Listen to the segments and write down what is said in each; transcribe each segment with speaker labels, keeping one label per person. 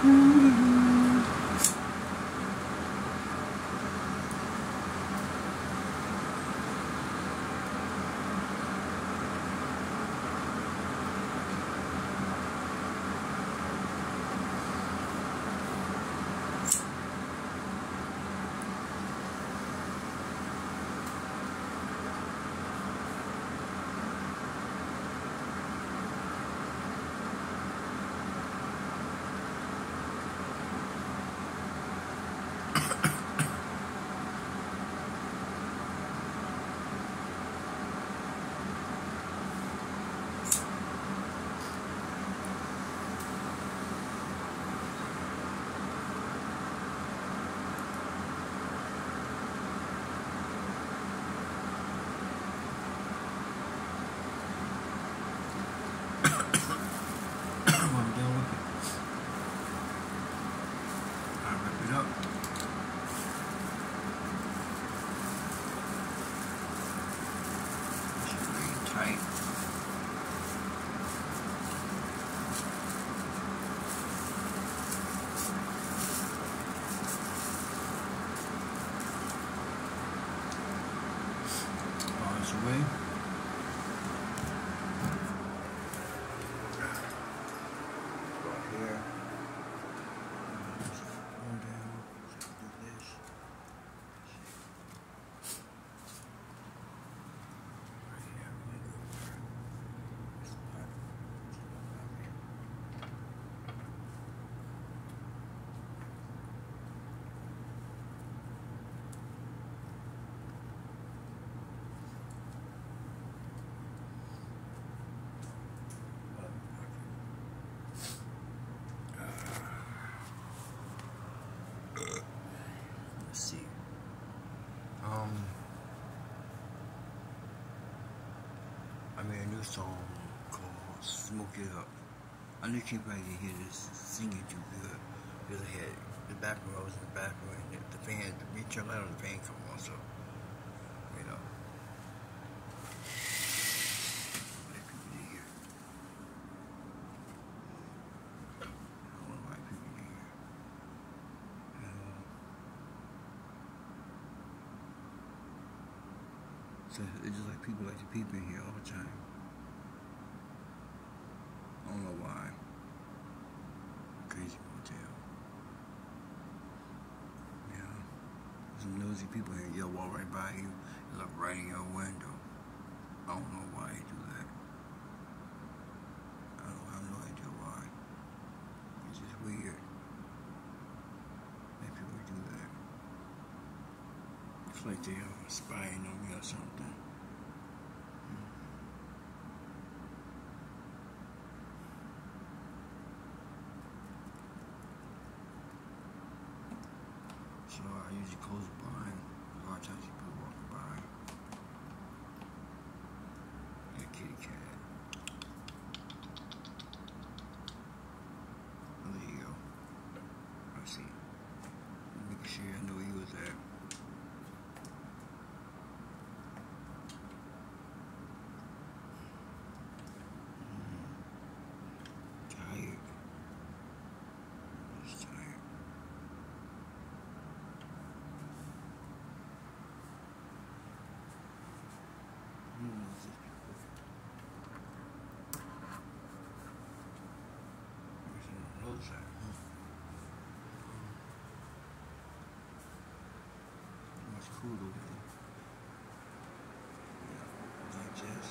Speaker 1: I made a new song called Smoke It Up. I knew you can't probably hear this singing too good because I had the background, I was in the background, and the fan, we turned light on the fan come on, so, you know. Let people in here. I don't know why people in here. So it's just like people like to peep in here all the time. I don't know why. Crazy motel. Yeah. Some nosy people here. They'll walk right by you and look right in your window. I don't know why they do that. I have no idea why. It's just weird that people do that. It's like they are spying on me or something. So I usually close the blind. A lot of times people walking by. That kitty cat. Oh, there you go. I see. Making sure I know he was there. Tired. I'm just tired. Much food over there. Yeah, digest.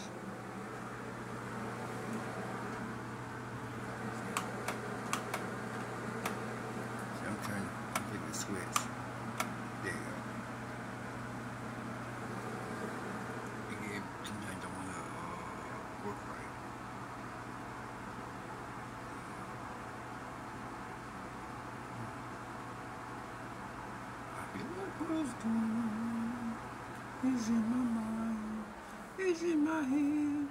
Speaker 1: See, I'm trying to complete the switch. There you go. Again, sometimes I don't want to work right. What's going on? Is in my mind, is in my head.